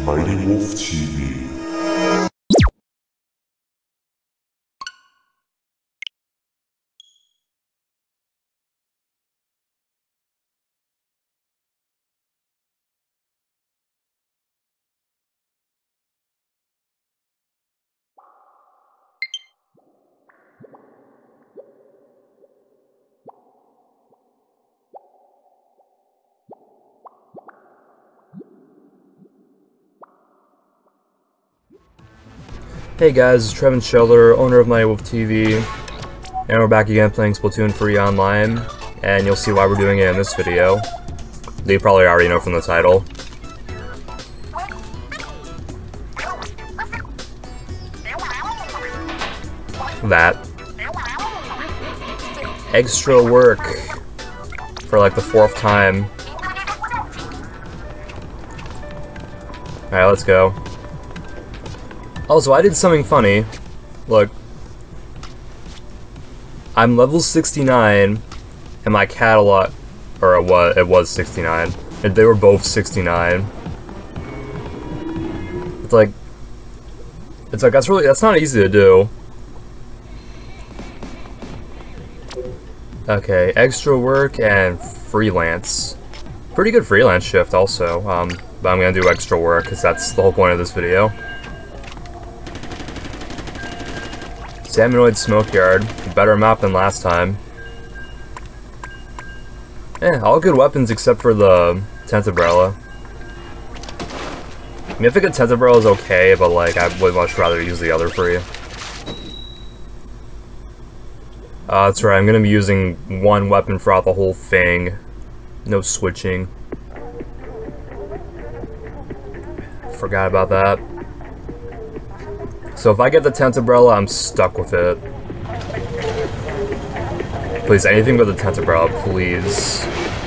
Mighty Wolf TV. Hey guys, it's Trevin Scheller, owner of Mighty Wolf TV, and we're back again playing Splatoon 3 online, and you'll see why we're doing it in this video. You probably already know from the title. That. Extra work for like the 4th time. Alright, let's go. Also, I did something funny. Look. I'm level 69, and my catalog... Or it was 69. And they were both 69. It's like, that's not easy to do. Okay, extra work and freelance. Pretty good freelance shift also. But I'm gonna do extra work, because that's the whole point of this video. Salmonoid Smokeyard, better map than last time. All good weapons except for the Tentabrella. I mean, I think a Tentabrella is okay, but like, I would much rather use the other three. That's right, I'm gonna be using one weapon throughout the whole thing. No switching. Forgot about that. So if I get the Tentabrella, I'm stuck with it. Please, anything but the Tentabrella, please.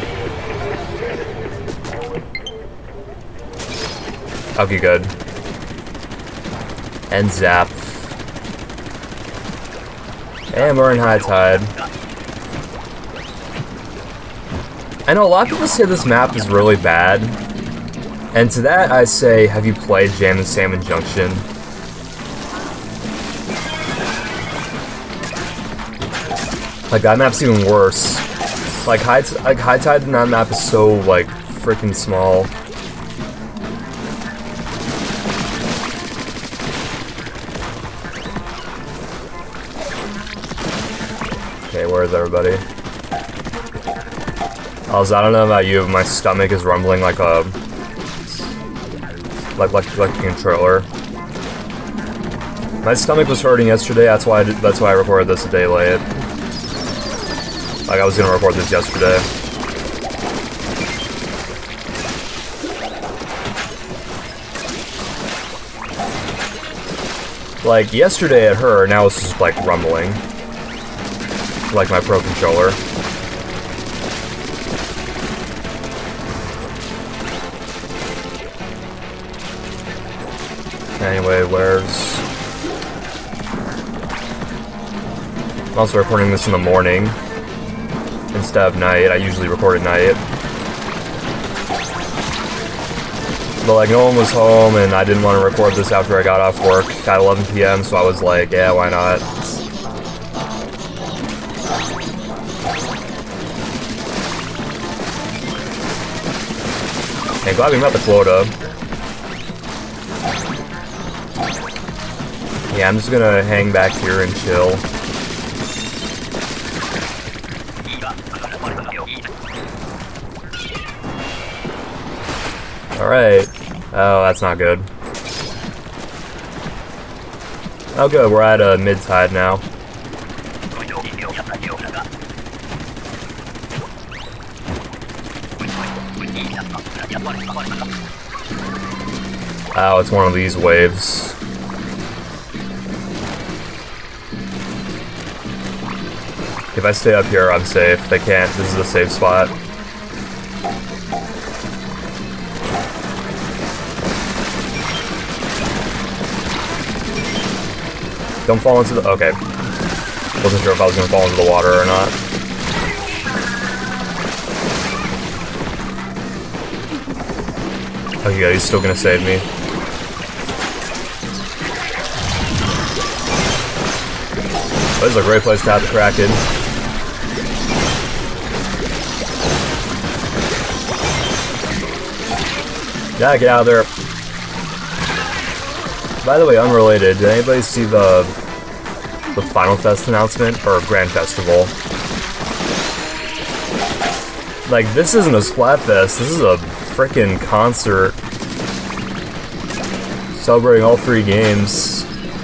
Okay, good. And zap. And we're in high tide. I know a lot of people say this map is really bad. And to that I say, have you played Jam and Salmon Junction? Like, that map's even worse. Like, high tide in that map is so, like, freaking small. Okay, where is everybody? Also, I don't know about you, but my stomach is rumbling like a... like a controller. My stomach was hurting yesterday, that's why I recorded this a day late. Like, I was gonna record this yesterday. Like, yesterday it hurt, now it's just, like, rumbling. Like my Pro Controller. Anyway, I'm also recording this in the morning instead of night. I usually record at night. But like, no one was home and I didn't want to record this after I got off work at 11 PM, so I was like, yeah, why not? Hey, glad we met the quota. Yeah, I'm just gonna hang back here and chill. Alright. Oh, that's not good. Oh good, we're at a mid-tide now. Oh, it's one of these waves. If I stay up here, I'm safe. They can't. This is a safe spot. Don't fall into the... Okay. Wasn't sure if I was going to fall into the water or not. Oh yeah, he's still going to save me. This is a great place to have the Kraken. Yeah, get out of there. By the way, unrelated, did anybody see the Final Fest announcement? Or Grand Festival? Like, this isn't a Splatfest, this is a frickin' concert. Celebrating all 3 games.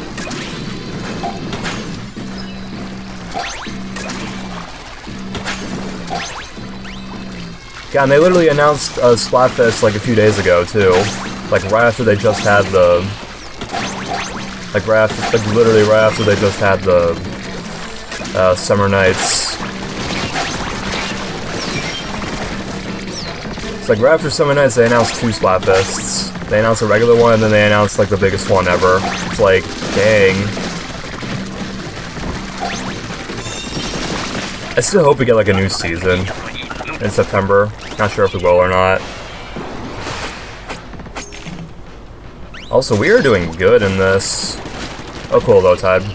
Yeah, and they literally announced Splatfest like a few days ago, too. Like, right after they just had the... Like, literally right after they just had the Summer Nights. It's like right after Summer Nights they announced 2 Splatfests. They announced a regular one and then they announced like the biggest one ever. It's like, dang. I still hope we get like a new season in September. Not sure if we will or not. Also, we are doing good in this. Oh cool, low tide.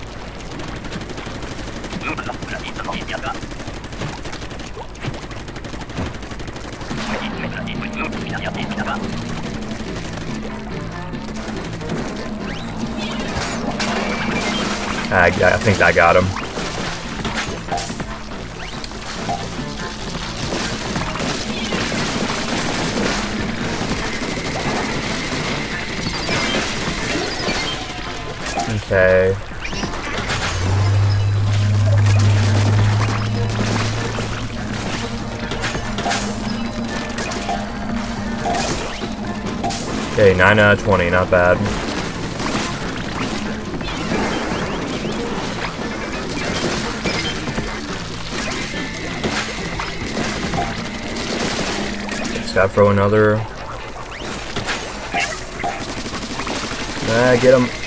I think I got him. Okay. Okay, 9 out of 20, not bad. Gotta throw another. Get him.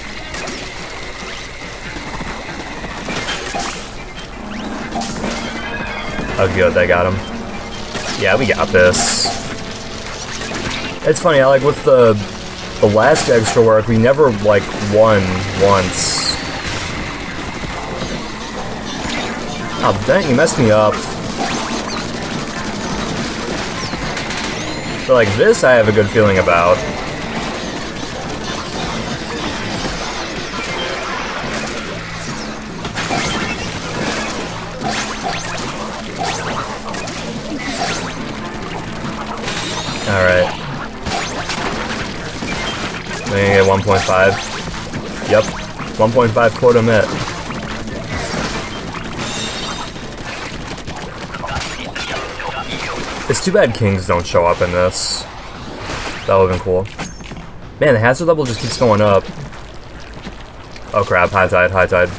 Oh, good, they got him. Yeah, we got this. It's funny, like with the last extra work, we never like won once. Oh, dang, you messed me up. But like this, I have a good feeling about. Alright. I'm gonna get 1.5. Yep. 1.5 quota met. It's too bad kings don't show up in this. That would've been cool. Man, the hazard level just keeps going up. Oh crap, high tide, high tide.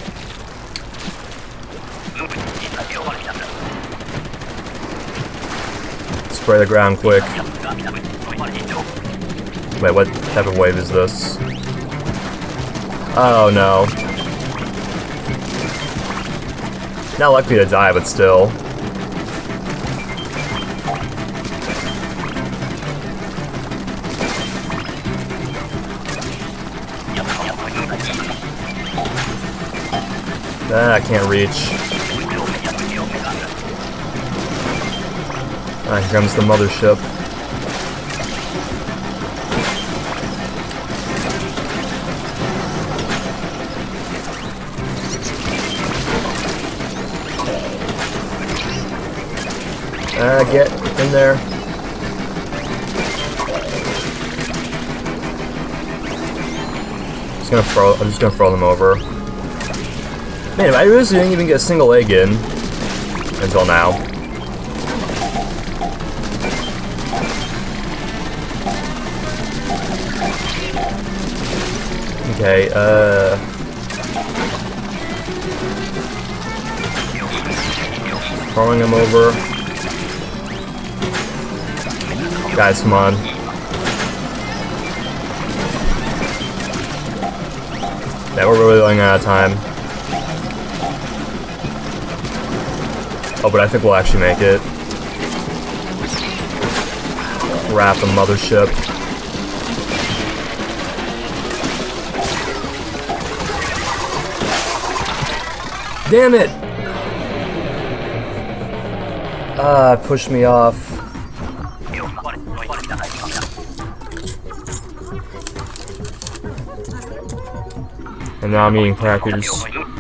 Spray the ground quick. Wait, what type of wave is this? Oh no. Not likely to die, but still. I can't reach. Here comes the mothership. Get in there. I'm just gonna throw them over. Man, I really didn't even get a single egg in until now. Okay, throwing him over. Guys, come on. Yeah, we're really running out of time. Oh, but I think we'll actually make it. Wrap the mothership. Damn it! Ah, pushed me off. And now I'm eating crackers.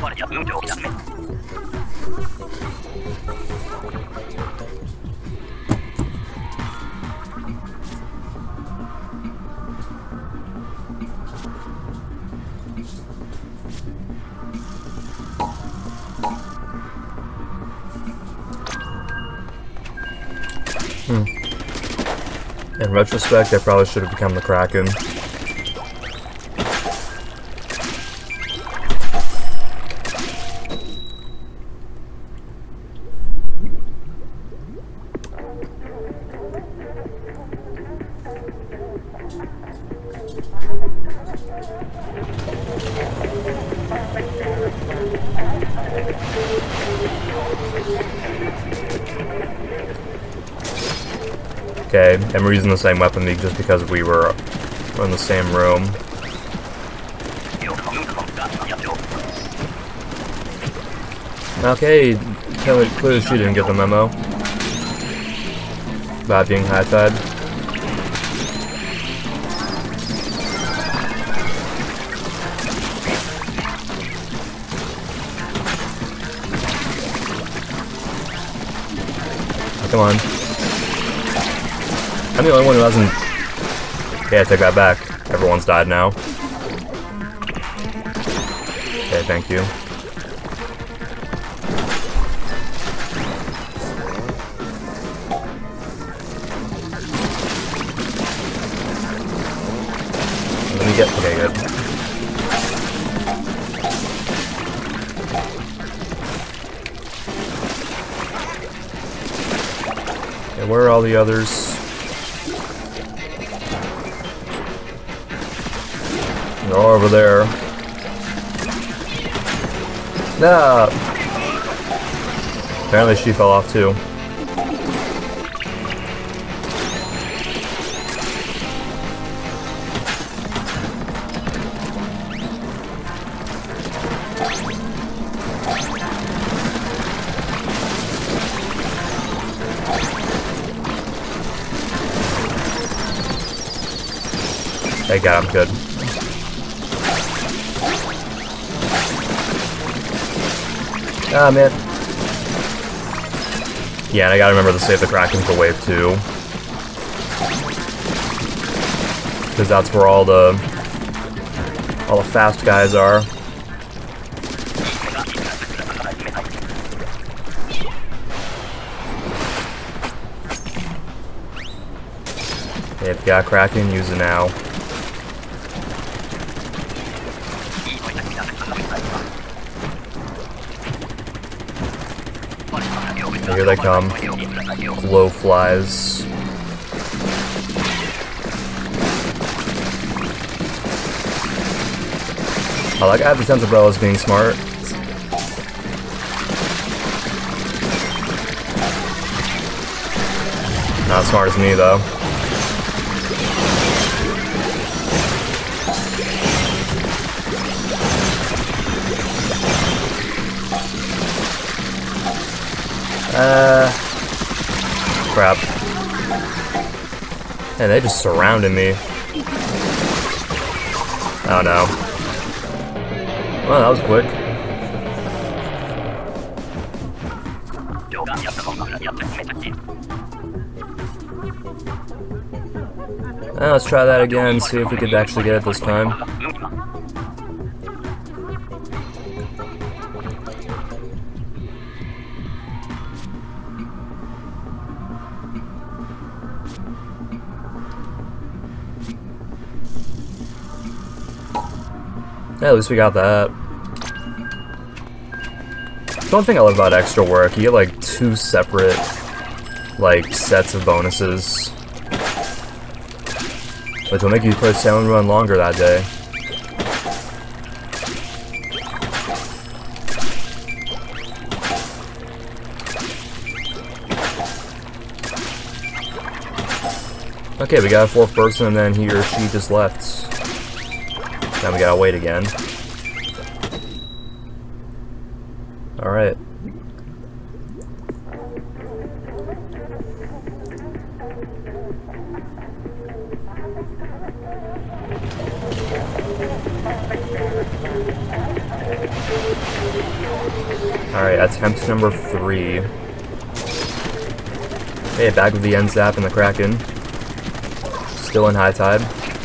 In retrospect, I probably should have become the Kraken. Okay, and we're using the same weapon just because we were in the same room. Okay, clearly she didn't get the memo about being high-tide. Come on. I'm the only one who hasn't... Yeah, take that back. Everyone's died now. Okay, thank you. Let me get... Okay, good. Okay, where are all the others? They're all over there. No! Apparently she fell off too. Thank God, I'm good. Ah, man. Yeah, and I gotta remember to save the Kraken for wave 2. Because that's where all the fast guys are. Okay, if you got Kraken, use it now. Here they come. Glow flies. I like I have the sense of Umbrellas being smart. Not as smart as me though. Crap. And they just surrounded me. Oh no. Well, that was quick. Let's try that again, see if we could actually get it this time. Yeah, at least we got that. One thing I love about extra work, you get like 2 separate like sets of bonuses, which will make you play Salmon Run longer that day. Okay, we got a 4th person and then he or she just left. Now we gotta wait again. Alright. Alright, attempt number 3. Okay, back with the end zap and the Kraken. Still in high tide.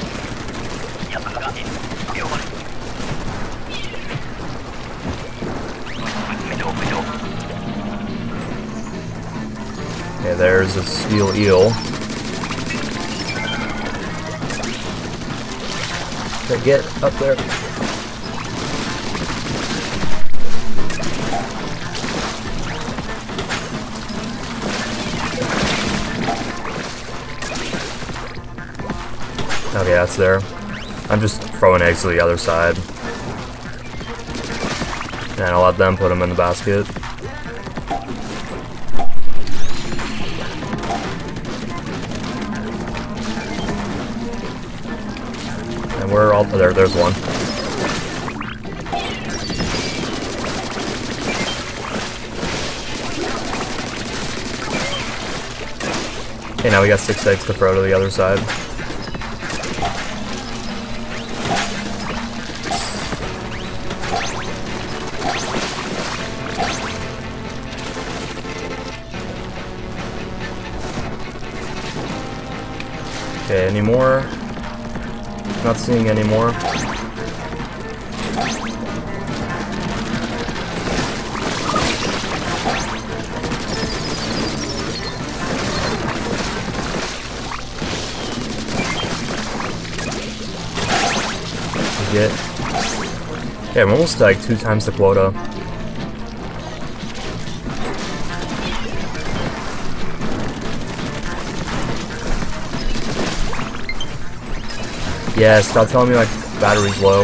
Okay, there's a steel eel. Okay, get up there. Okay, that's there. I'm just throwing eggs to the other side. And I'll let them put them in the basket. And we're all there's one. Okay, now we got 6 eggs to throw to the other side. Okay, any more? Not seeing any more. Yeah, I'm almost like 2 times the quota. Yeah, stop telling me like battery's low.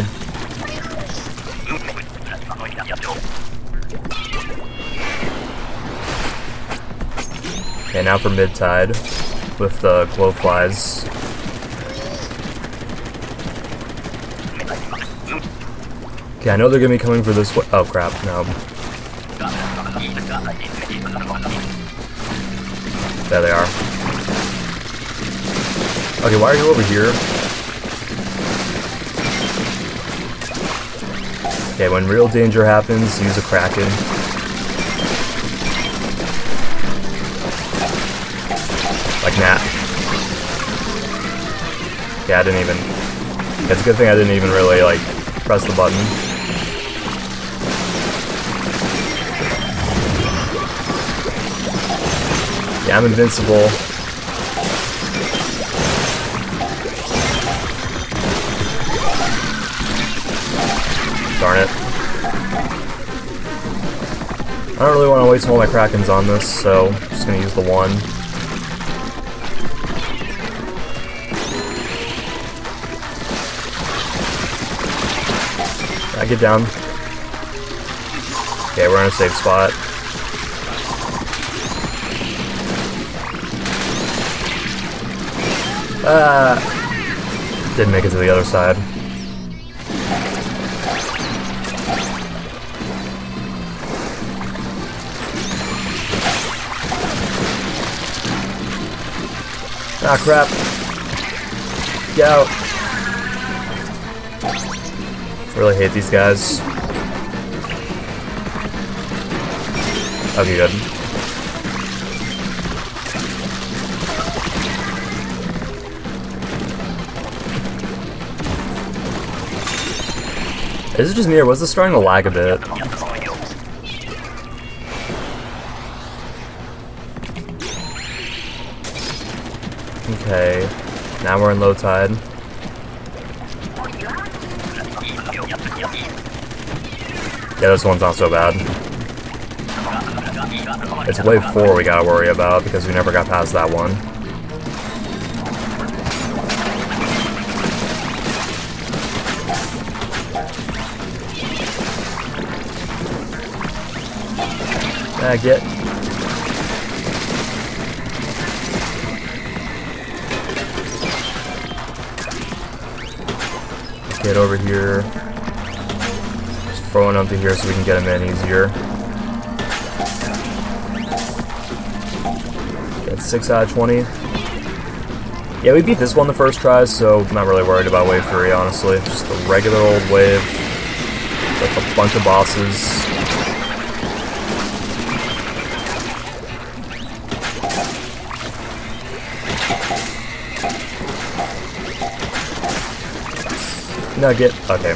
Okay, now for mid-tide with the glowflies. Okay, I know they're gonna be coming for this way. Oh crap, no. There they are. Okay, why are you over here? Okay, when real danger happens, use a Kraken. Like that. Yeah, I didn't even... It's a good thing I didn't even really, like, press the button. Yeah, I'm invincible. Darn it. I don't really want to waste all my Krakens on this, so I'm just going to use the one. Yeah, get down. Okay, we're in a safe spot. Didn't make it to the other side. Ah, crap. Get out. Really hate these guys. Okay, good. Is it just me, or was this starting to lag a bit? Okay, now we're in low tide. Yeah, this one's not so bad. It's wave 4 we gotta worry about, because we never got past that one. Get. Get over here. Just throwing them to here so we can get them in easier. That's 6 out of 20. Yeah, we beat this one the first try, so I'm not really worried about wave 3, honestly. Just a regular old wave with a bunch of bosses. Nugget. Okay.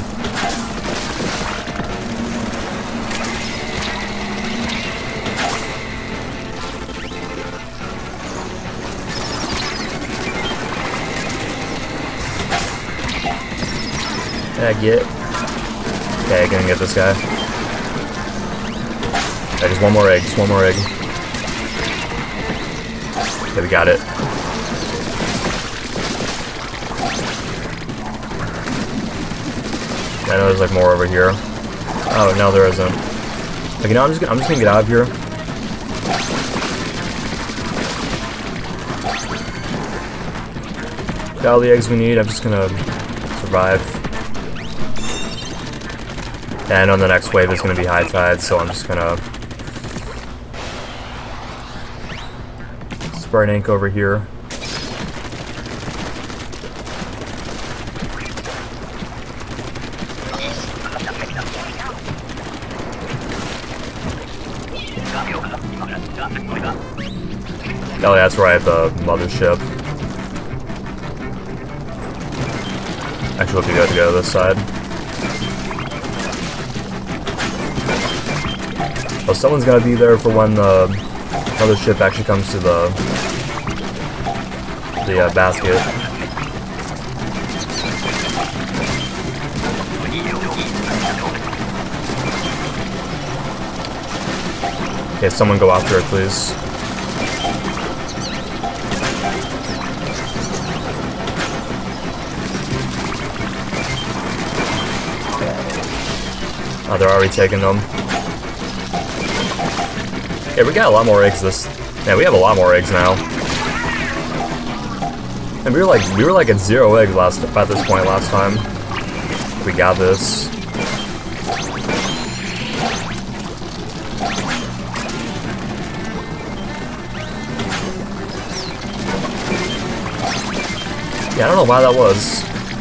Get. Okay, gonna get this guy. Okay, just one more egg, just one more egg. Okay, we got it. I know there's like more over here. Oh, no, there isn't. Okay, now I'm just gonna get out of here. Got all the eggs we need. I'm just gonna survive. And I know the next wave is gonna be high tide, so I'm just gonna spray an ink over here. Oh, yeah, that's right, the mothership. Actually, it'll be good to go to this side. Oh, someone's gonna be there for when the mothership actually comes to the basket. Okay, someone go after it, please. Oh, they're already taking them. Yeah, we got a lot more eggs Yeah, we have a lot more eggs now. And we were like at 0 eggs at this point last time. We got this. Yeah, I don't know why that was.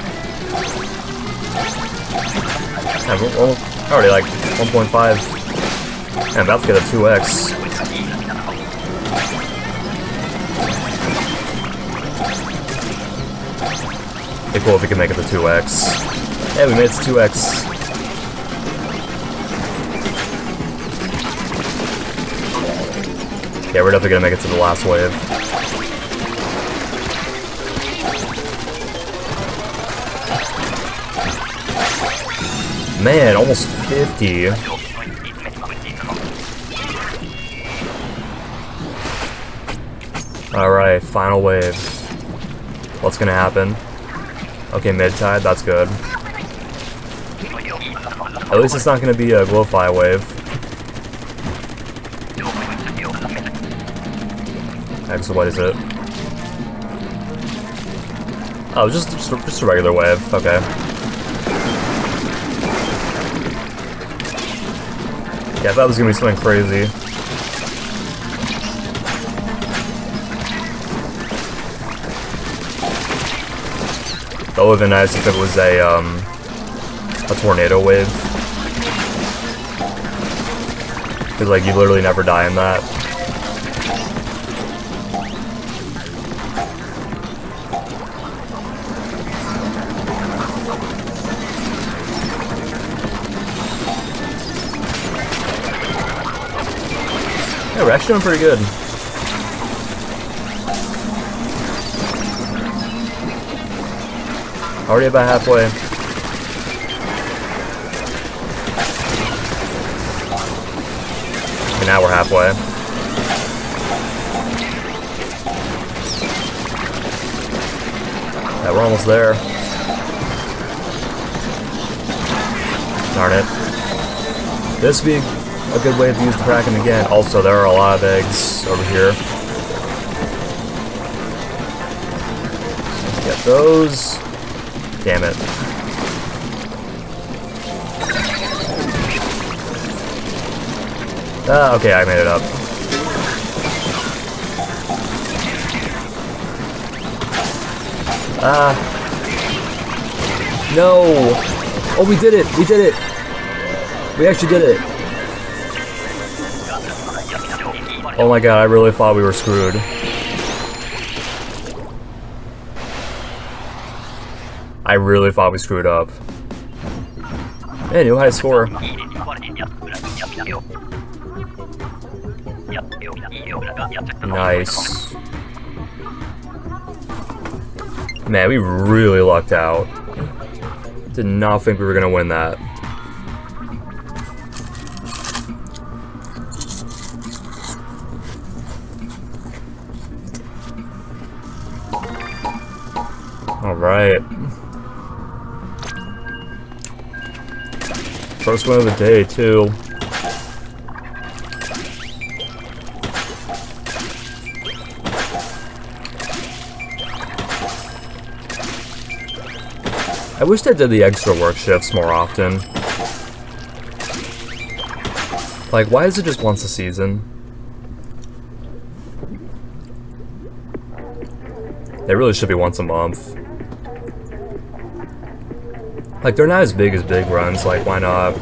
Yeah, we're already like 1.5. I'm about to get a 2x. It'd be cool if we could make it to 2x. Yeah, we made it to 2x. Yeah, we're definitely gonna make it to the last wave. Man, almost 50. Alright, final wave. What's gonna happen? Okay, mid-tide, that's good. At least it's not gonna be a Glowfly wave. Okay, so what is it? Oh, just a regular wave, okay. Yeah, I thought it was gonna be something crazy. That would have been nice if it was a tornado wave. Because, like, you literally never die in that. Yeah, we're actually doing pretty good. Already about halfway. And now we're halfway. Yeah, we're almost there. Darn it. This would be a good way to use the Kraken again. Also, there are a lot of eggs over here. Get those. Damn it. Okay, I made it up. No! Oh, we did it! We did it! We actually did it! Oh my god, I really thought we were screwed. I really thought we screwed up. Man, new high score. Nice. Man, we really lucked out. Did not think we were gonna win that. Alright. First win of the day, too. I wish they did the extra work shifts more often. Like, why is it just once a season? They really should be once a month. Like, they're not as big runs, like, why not?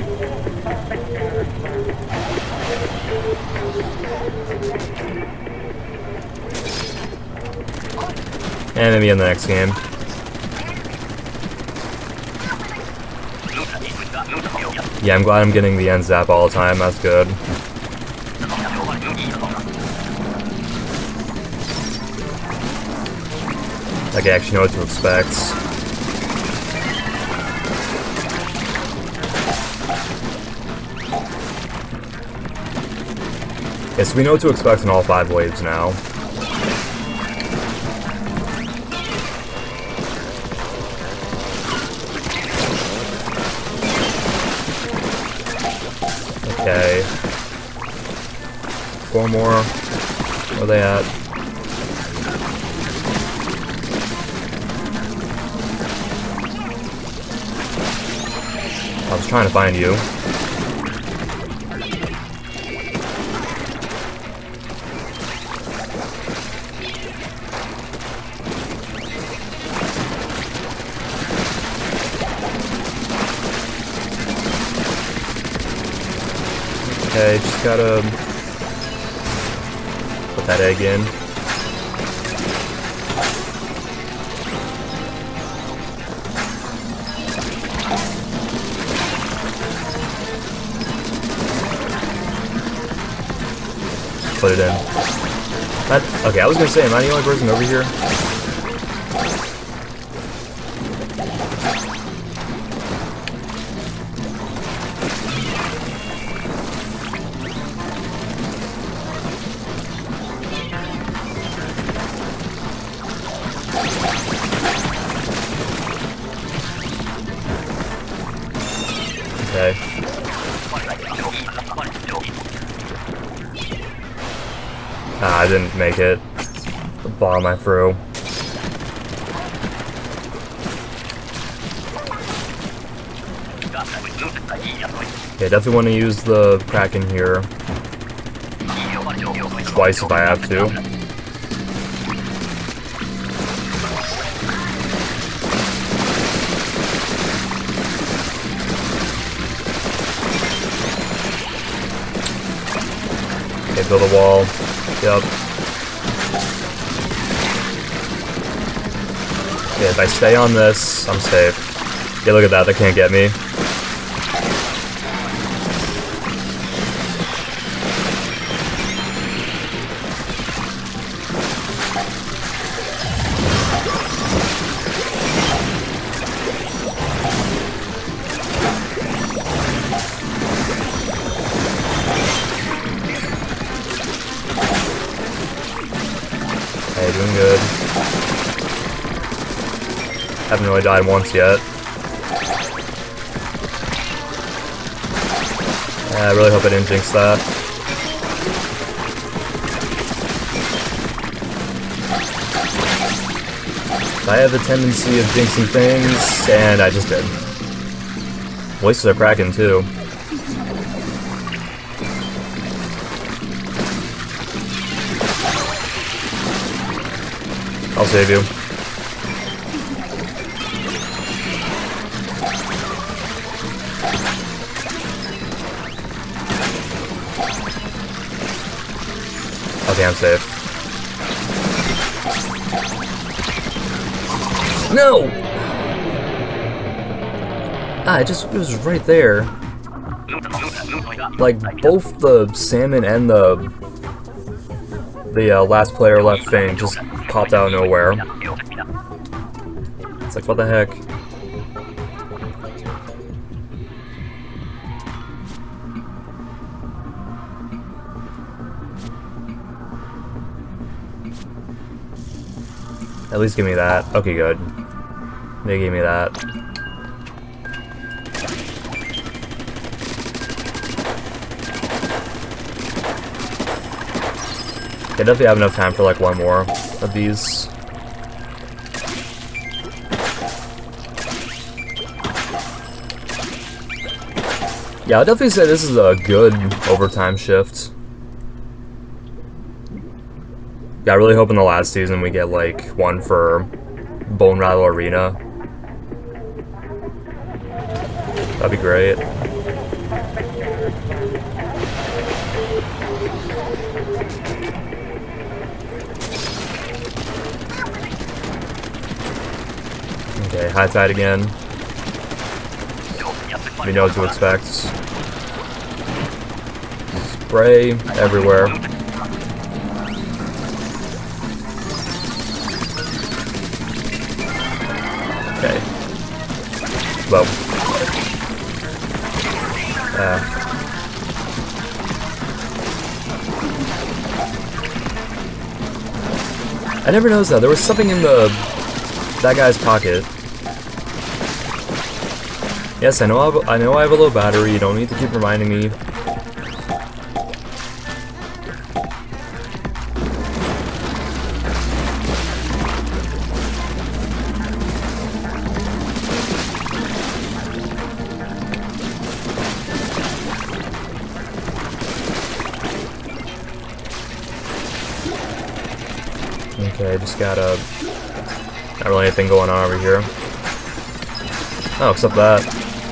And maybe in the next game. Yeah, I'm glad I'm getting the end zap all the time, that's good. Like, I actually know what to expect. Yes, we know what to expect in all 5 waves now. Okay. 4 more. Where are they at? I was trying to find you. Okay, just gotta put that egg in. Put it in. Okay, I was gonna say, am I the only person over here? Okay. Ah, I didn't make it. The bomb I threw. Yeah, definitely want to use the Kraken here. Twice if I have to. Okay, build a wall. Yep. Yeah, if I stay on this, I'm safe. Yeah, look at that, they can't get me. Hey, doing good. Haven't really died once yet. I really hope I didn't jinx that. I have a tendency of jinxing things, and I just did. Voices are cracking too. I'll save you. Okay, I'm safe. No! Ah, it was right there. Like, both the salmon and the last player left thing just popped out of nowhere. It's like, what the heck? At least give me that. Okay, good. They gave me that. I definitely have enough time for like one more of these. Yeah, I'll definitely say this is a good overtime shift. Yeah, I really hope in the last season we get like one for Bone Rattle Arena. That'd be great. Okay, high tide again. We know what to expect. Spray everywhere. Okay. Well. I never noticed that. There was something in that guy's pocket. Yes, I know I have a low battery. You don't need to keep reminding me. Okay, just got not really anything going on over here. Oh, except that.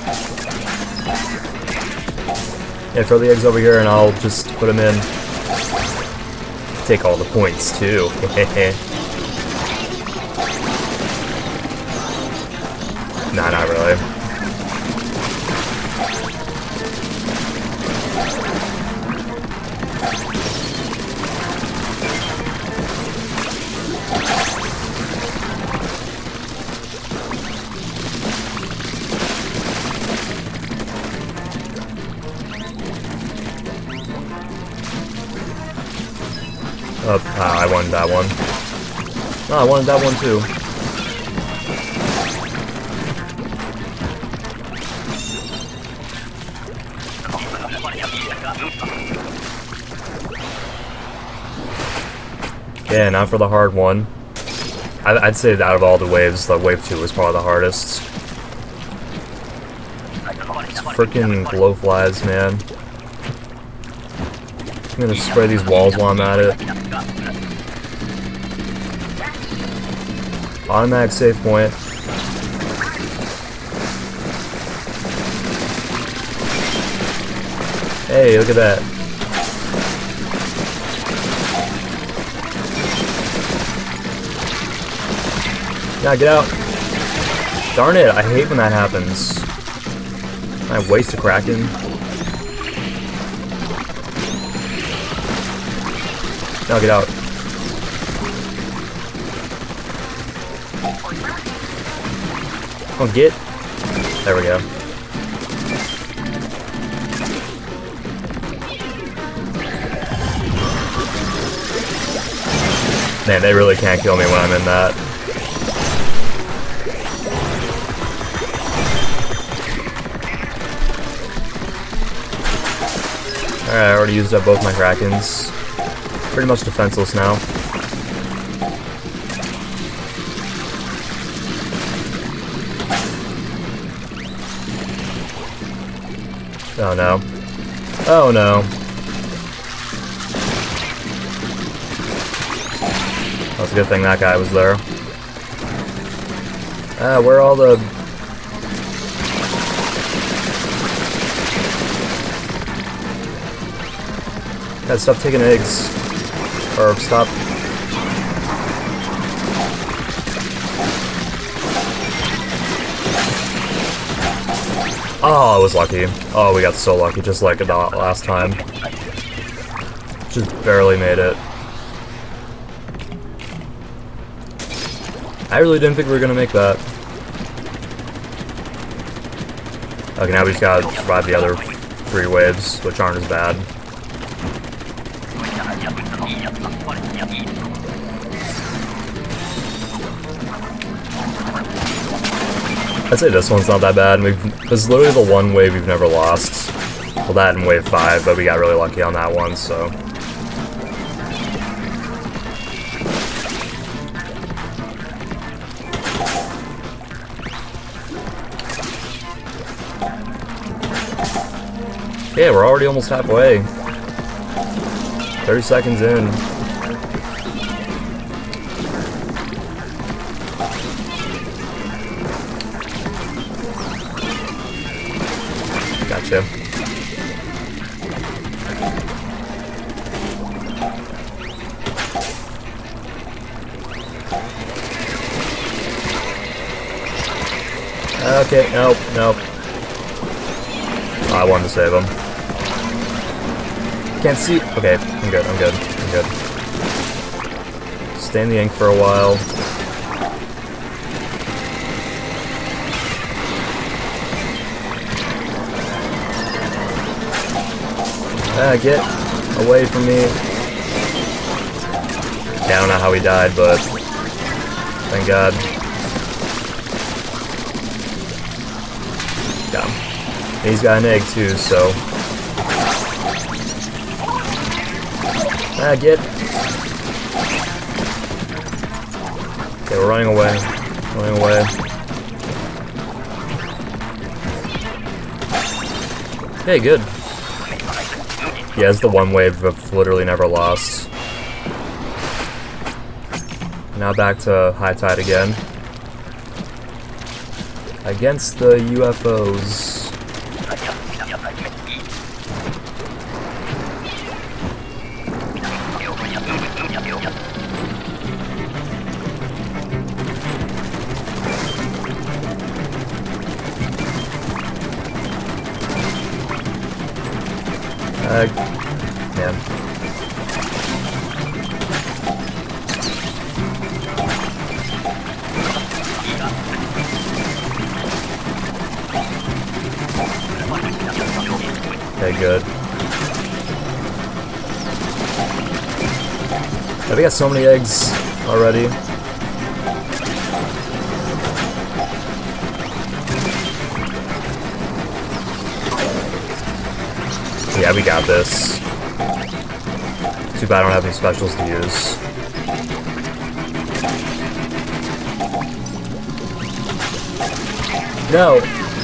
Yeah, throw the eggs over here and I'll just put them in. Take all the points too. Nah, not really. I wanted that one. Oh, I wanted that one too. Yeah, now for the hard one. I'd say that out of all the waves, the wave 2 was probably the hardest. Freaking glowflies, man. I'm gonna spray these walls while I'm at it. Automatic save point. Hey, look at that. Yeah, get out. Darn it, I hate when that happens. I waste a Kraken. Now get out. Oh, get. There we go. Man, they really can't kill me when I'm in that. Alright, I already used up both my Krakens. Pretty much defenseless now. Oh no. Oh no. That's a good thing that guy was there. Where are all the... Gotta stop taking eggs. Or stop. Oh, I was lucky. Oh, we got so lucky, just like the last time. Just barely made it. I really didn't think we were gonna make that. Okay, now we just gotta survive the other 3 waves, which aren't as bad. I'd say this one's not that bad. This is literally the one wave we've never lost. Well, that in wave 5, but we got really lucky on that one, so. Yeah, we're already almost halfway. 30 seconds in. Gotcha. Okay, nope, nope. Oh, I wanted to save him. Can't see. Okay, I'm good, I'm good, I'm good. Stay in the ink for a while. Get away from me. Yeah, I don't know how he died, but thank God. Got him. And he's got an egg too, so. Get. Okay, we're running away. Running away. Okay, good. Yeah, it's the one wave I've literally never lost. Now back to high tide again. Against the UFOs. Man. Okay, good. We got so many eggs already. Yeah, we got this. Too bad I don't have any specials to use. No!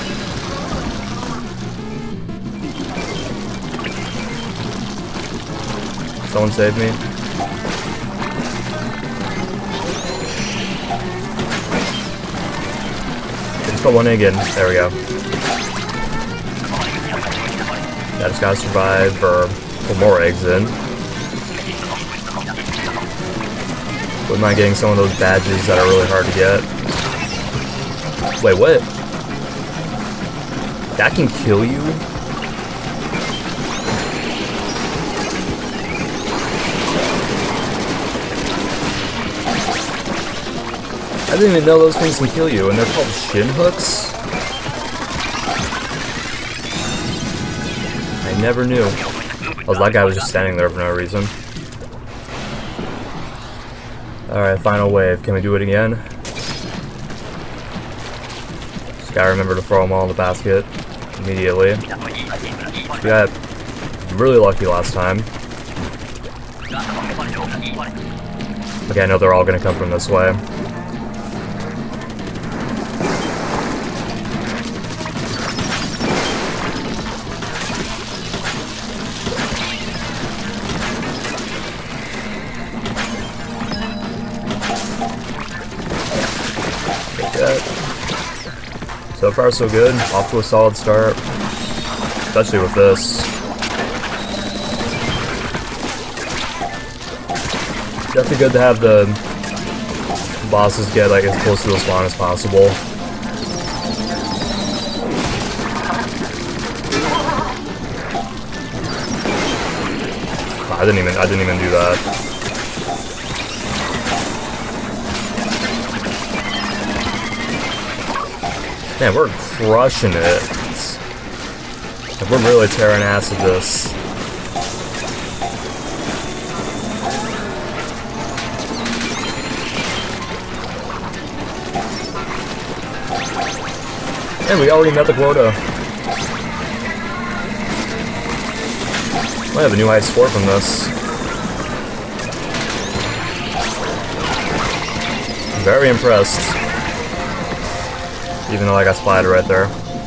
Someone save me. Just put one egg in. There we go. I just gotta survive or put more eggs in. Wouldn't mind getting some of those badges that are really hard to get. Wait, what? That can kill you? I didn't even know those things can kill you, and they're called shin hooks? I never knew. Oh, that guy was just standing there for no reason. Alright, final wave. Can we do it again? Just gotta remember to throw them all in the basket immediately. We got really lucky last time. Okay, I know they're all gonna come from this way. So far, so good. Off to a solid start. Especially with this. definitely good to have the bosses get like as close to the spawn as possible. I didn't even do that. Man, we're crushing it. Like, we're really tearing ass at this. And we already met the quota. Might have a new high score from this. Very impressed. Even though I got splattered right there.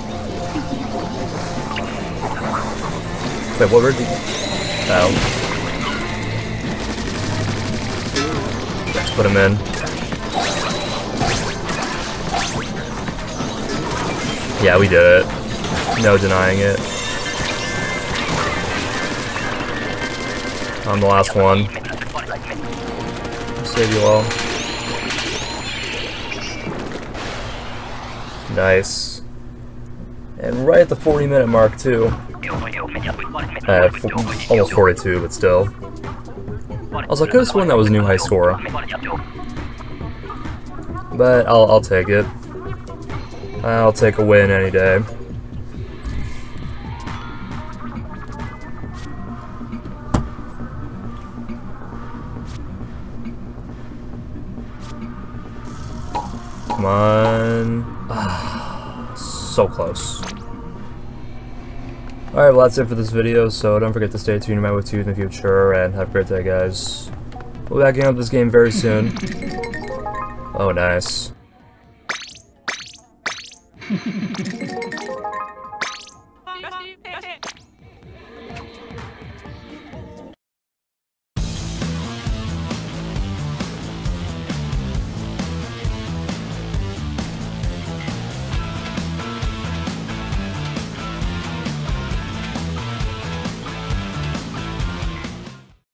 Wait, what were the... Oh. Let's put him in. Yeah, we did it. No denying it. I'm the last one. Save you all. Nice. And right at the 40-minute mark, too. Almost 42, but still. I was like, I could have sworn that was a new high score. But I'll take it. I'll take a win any day. Come on. Ah, so close. Alright, well that's it for this video, so don't forget to stay tuned to my WoW2 in the future, and have a great day, guys. We'll be back in this game very soon. Oh, nice.